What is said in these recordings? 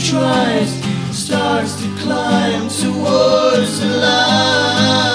tries, starts to climb towards the light.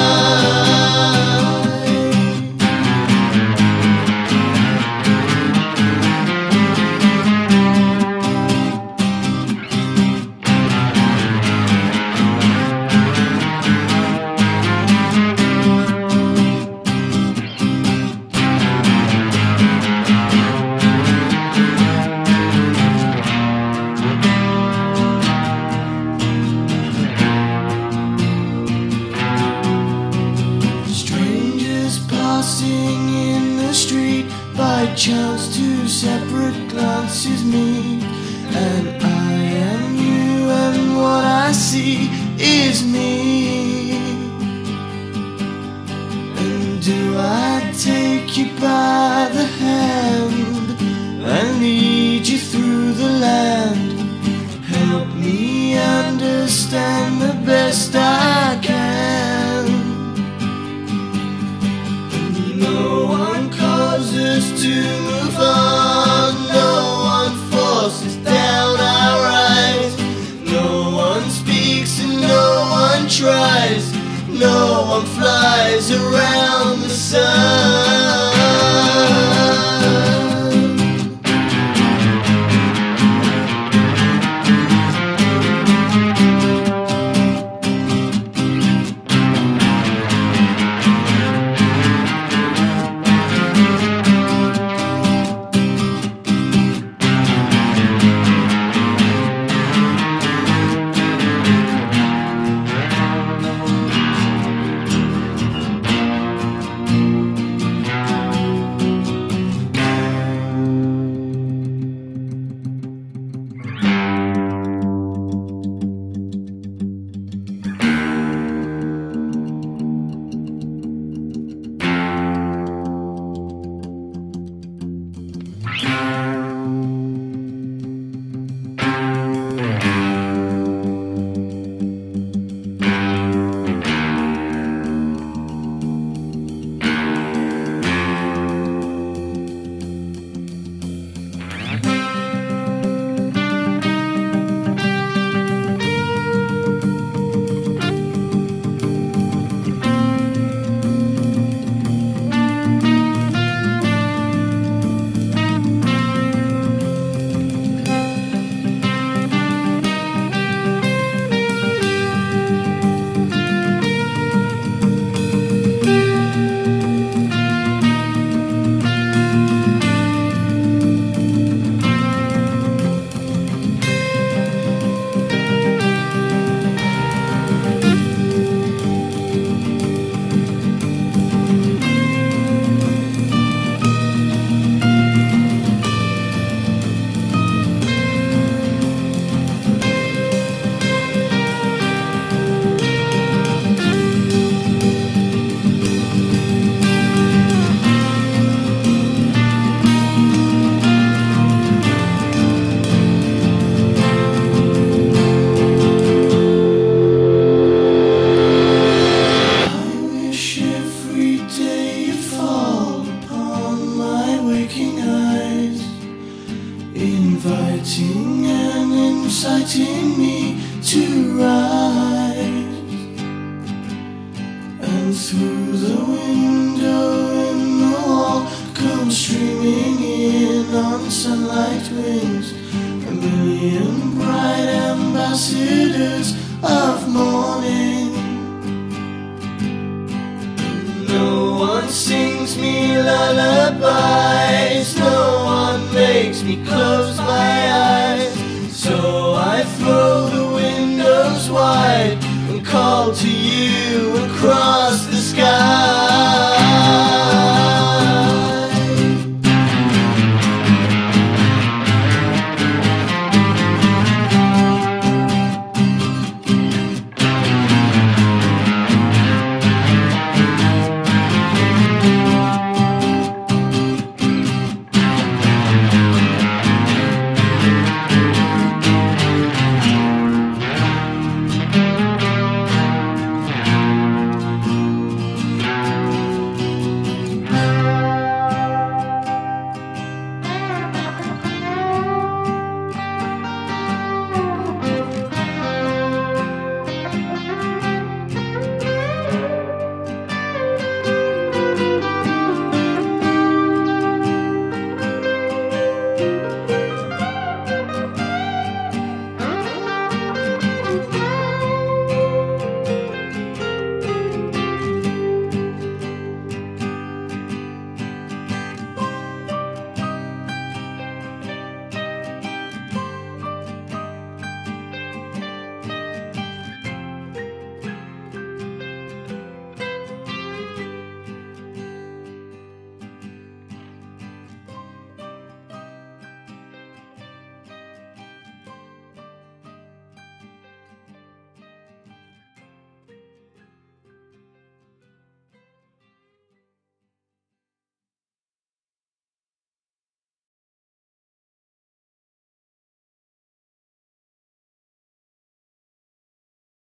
Passing in the street, by chance two separate glances meet, and I am you and what I see is me. And do I take you by the hand and lead you through the land? Help me understand the best I can. No one causes to move on, no one forces down our eyes, no one speaks and no one tries, no one flies around the sun. Inviting and inciting me to rise, and through the window in the wall come streaming in on sunlight wings a million bright ambassadors of morning. No one sings me lullabies, no one makes me close my eyes, so I throw the windows wide and call to you across